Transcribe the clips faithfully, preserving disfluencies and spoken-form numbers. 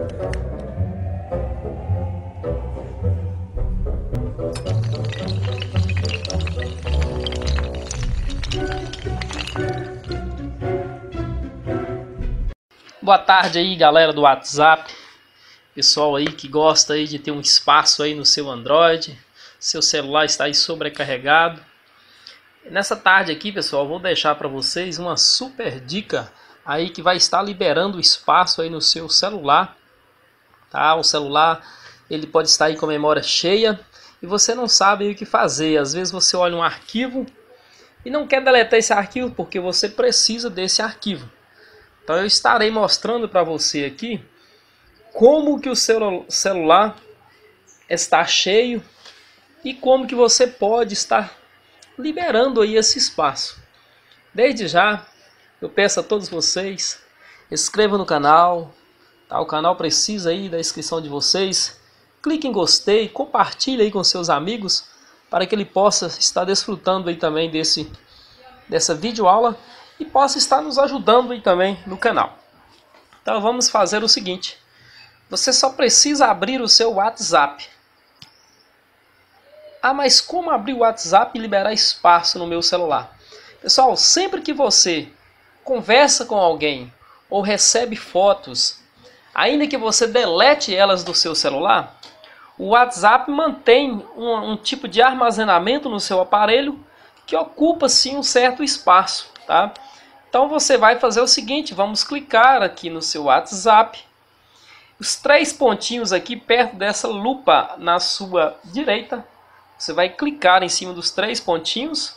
Boa tarde aí, galera do WhatsApp, pessoal aí que gosta aí de ter um espaço aí no seu Android, seu celular está aí sobrecarregado. Nessa tarde aqui, pessoal, vou deixar para vocês uma super dica aí que vai estar liberando espaço aí no seu celular, tá? O celular, ele pode estar aí com a memória cheia e você não sabe o que fazer. Às vezes você olha um arquivo e não quer deletar esse arquivo porque você precisa desse arquivo. Então eu estarei mostrando para você aqui como que o seu celular está cheio e como que você pode estar liberando aí esse espaço. Desde já, eu peço a todos vocês, inscrevam no canal, tá? O canal precisa aí da inscrição de vocês. Clique em gostei, compartilhe aí com seus amigos para que ele possa estar desfrutando aí também desse, dessa videoaula e possa estar nos ajudando aí também no canal. Então vamos fazer o seguinte, você só precisa abrir o seu WhatsApp. Ah, mas como abrir o WhatsApp e liberar espaço no meu celular? Pessoal, sempre que você conversa com alguém ou recebe fotos, ainda que você delete elas do seu celular, o WhatsApp mantém um, um tipo de armazenamento no seu aparelho que ocupa sim um certo espaço, tá? Então você vai fazer o seguinte, vamos clicar aqui no seu WhatsApp, os três pontinhos aqui perto dessa lupa na sua direita, você vai clicar em cima dos três pontinhos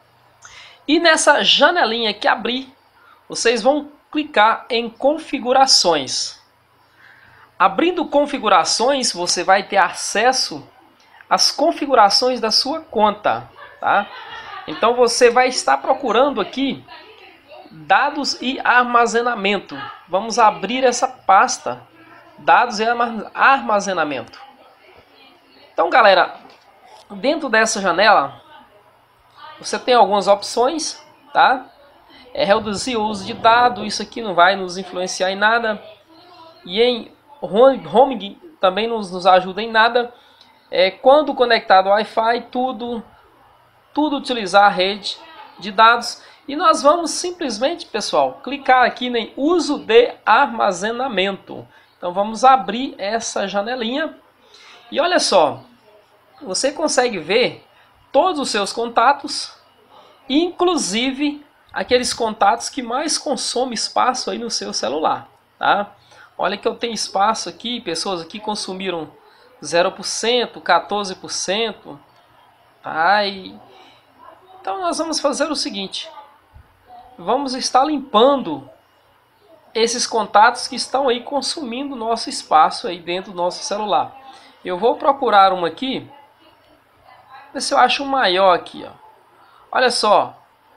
e nessa janelinha que abrir, vocês vão clicar em configurações. Abrindo configurações, você vai ter acesso às configurações da sua conta, tá? Então você vai estar procurando aqui dados e armazenamento. Vamos abrir essa pasta, dados e armazenamento. Então, galera, dentro dessa janela, você tem algumas opções, tá? É reduzir o uso de dados, isso aqui não vai nos influenciar em nada. E em roaming também não nos ajuda em nada. É, quando conectado ao Wi-Fi, tudo, tudo utilizar a rede de dados. E nós vamos simplesmente, pessoal, clicar aqui em uso de armazenamento. Então vamos abrir essa janelinha. E olha só, você consegue ver todos os seus contatos, inclusive aqueles contatos que mais consomem espaço aí no seu celular, tá? Olha que eu tenho espaço aqui, pessoas aqui consumiram zero por cento, quatorze por cento, tá? E então nós vamos fazer o seguinte, vamos estar limpando esses contatos que estão aí consumindo nosso espaço aí dentro do nosso celular. Eu vou procurar uma aqui, ver se eu acho um maior aqui, ó. Olha só,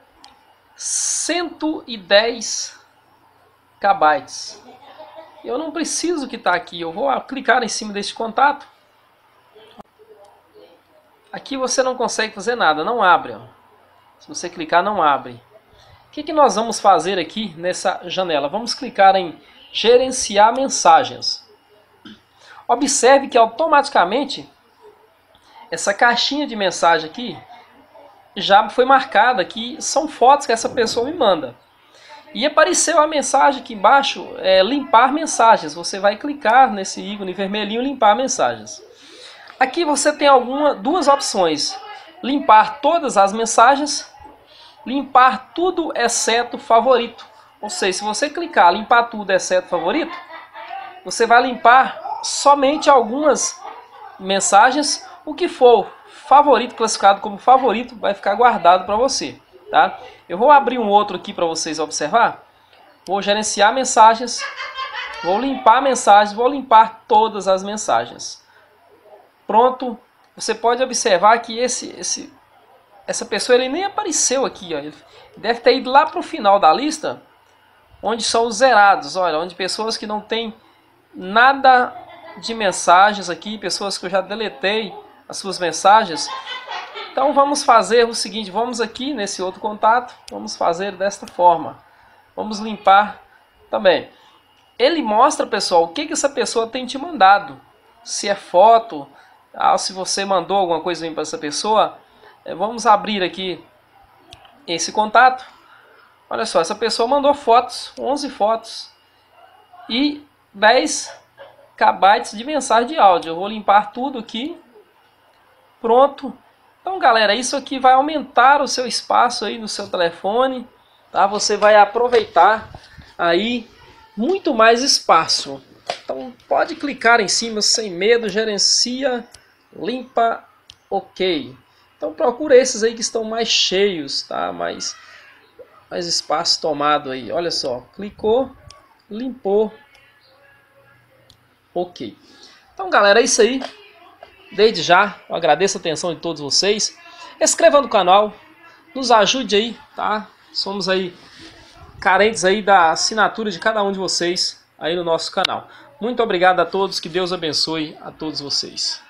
cento e dez kbytes. Eu não preciso que está aqui, eu vou clicar em cima deste contato. Aqui você não consegue fazer nada, não abre, ó. Se você clicar, não abre. O que que nós vamos fazer aqui nessa janela? Vamos clicar em gerenciar mensagens. Observe que automaticamente essa caixinha de mensagem aqui já foi marcada, que são fotos que essa pessoa me manda. E apareceu a mensagem aqui embaixo, é, limpar mensagens. Você vai clicar nesse ícone vermelhinho, limpar mensagens. Aqui você tem alguma, duas opções. Limpar todas as mensagens, limpar tudo exceto favorito. Ou seja, se você clicar limpar tudo exceto favorito, você vai limpar somente algumas mensagens. O que for favorito, classificado como favorito, vai ficar guardado para você, tá? Eu vou abrir um outro aqui para vocês observar. Vou gerenciar mensagens, vou limpar mensagens, vou limpar todas as mensagens. Pronto. Você pode observar que esse, esse, essa pessoa ele nem apareceu aqui, ó. Ele deve ter ido lá para o final da lista, onde são os zerados, olha, onde pessoas que não têm nada de mensagens aqui, pessoas que eu já deletei as suas mensagens. Então vamos fazer o seguinte, vamos aqui nesse outro contato, vamos fazer desta forma. Vamos limpar também. ele mostra, pessoal, o que, que essa pessoa tem te mandado. Se é foto, ah, se você mandou alguma coisa para essa pessoa. Vamos abrir aqui esse contato. Olha só, essa pessoa mandou fotos, onze fotos e dez kbytes de mensagem de áudio. Eu vou limpar tudo aqui. Pronto. Então, galera, isso aqui vai aumentar o seu espaço aí no seu telefone, tá? Você vai aproveitar aí muito mais espaço. Então, pode clicar em cima sem medo, gerencia, limpa, ok. Então, procura esses aí que estão mais cheios, tá? Mais, mais espaço tomado aí. Olha só, clicou, limpou, ok. Então, galera, é isso aí. Desde já, eu agradeço a atenção de todos vocês. Inscreva no canal, nos ajude aí, tá? Somos aí carentes aí da assinatura de cada um de vocês aí no nosso canal. Muito obrigado a todos, que Deus abençoe a todos vocês.